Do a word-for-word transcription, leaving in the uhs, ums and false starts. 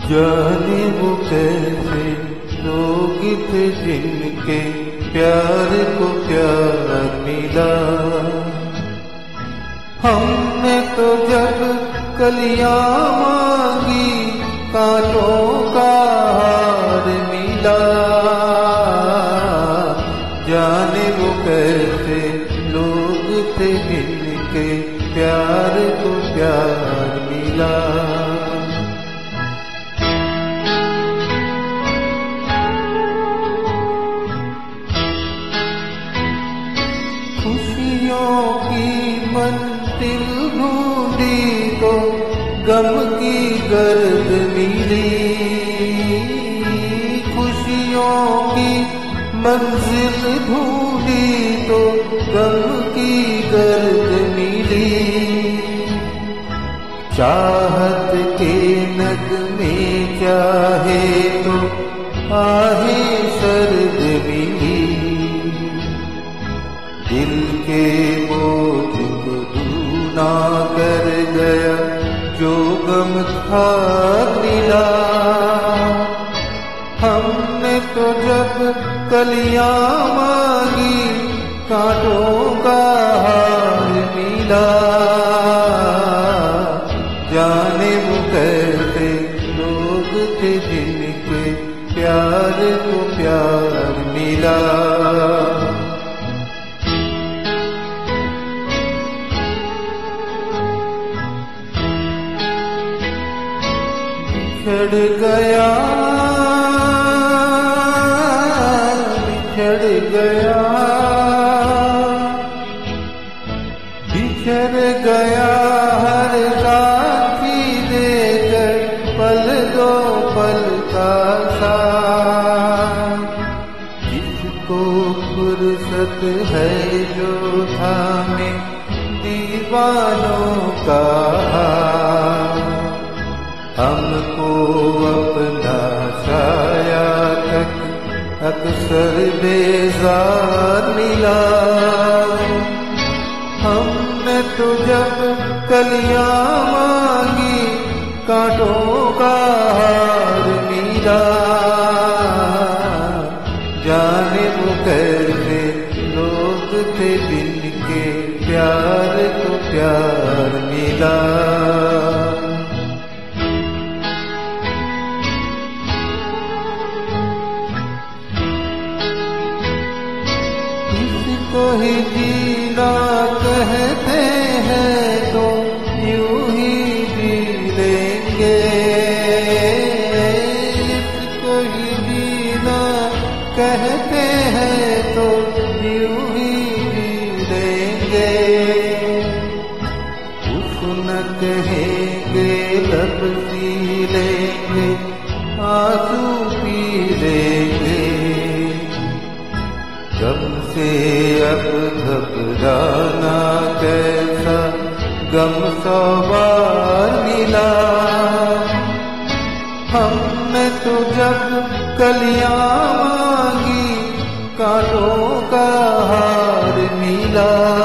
जाने वो कैसे लोग थे जिनके प्यार को प्यार मिला। हमने तो जब कलियां मांगी कांटों का हार मिला। जाने वो कैसे लोग थे जिनके प्यार को प्यार मिला। खुशियों की मंजिल ढूंढी तो गम की गर्द मिली। खुशियों की मंजिल ढूंढी तो गम की गर्द मिली। चाहत के नगमे चाहे तो आहें सर्द मिली। दिल के बोझ को दूना कर गया जो गम था मिला। हमने तो जब कलियां मांगी कांटों का हार मिला। जाने वो कैसे लोग थे जिनके प्यार को प्यार मिला। बिछड़ गया बिछड़ गया बिछड़ गया हर साथी देकर पल दो पल का साथ। जिसको फुर्सत है जो थामे दीवानों का हमको अपना साया तक अक्सर बेजार मिला। हमने तो जब कलियां मांगी कांटों का हार मिला। जाने वो कैसे लोग थे जिनके प्यार को प्यार मिला। इसको ही जीना कहते हैं तो यूं ही जी लेंगे। इसको ही जीना कहते हैं तो यूं ही जी लेंगे। उसको न कहेंगे लब सी लेंगे आंसू पी लेंगे। गम से अब घबराना कैसा गम सौ बार मिला। हमने तो जब कलियां मांगी कांटों का हार मिला।